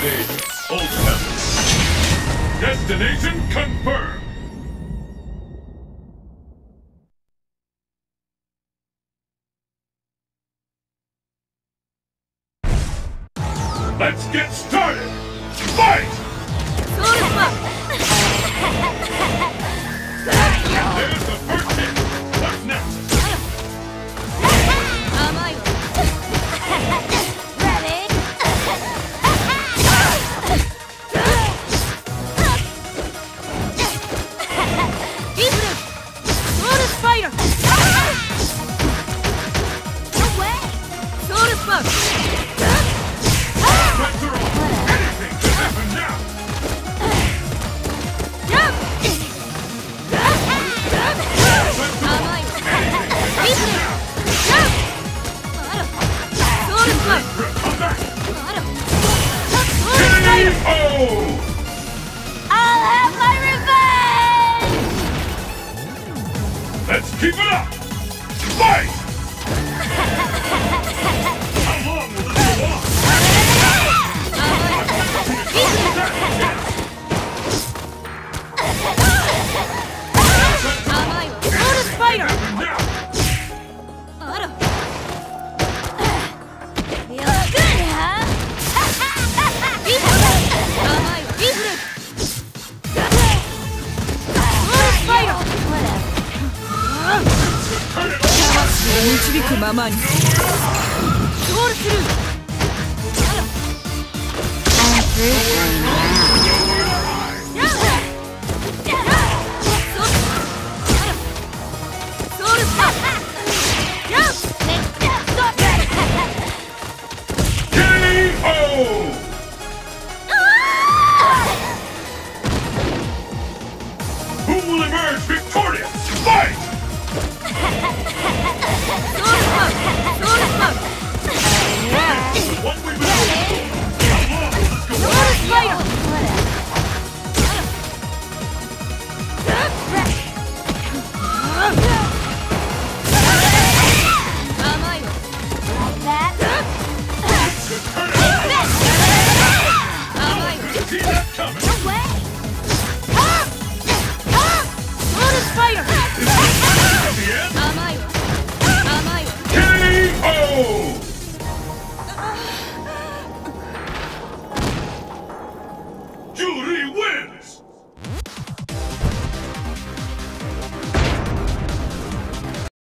Invasion. Ultimate. Destination confirmed. Let's get started! Fight! There's the first hit! What's next? I'll have my revenge! Let's keep it up! Fight! How long will this go on? Lotus Fighter! Feels good, huh? Lotus Fighter! Whatever. 導くままに。ロールスルー。I'm through.